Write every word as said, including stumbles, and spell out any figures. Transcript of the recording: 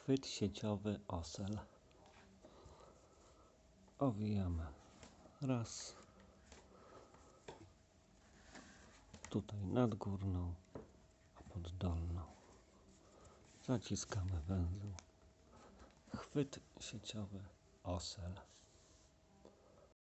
Chwyt sieciowy osel. Owijamy raz, tutaj nadgórną, a poddolną. Zaciskamy węzeł. Chwyt sieciowy osel.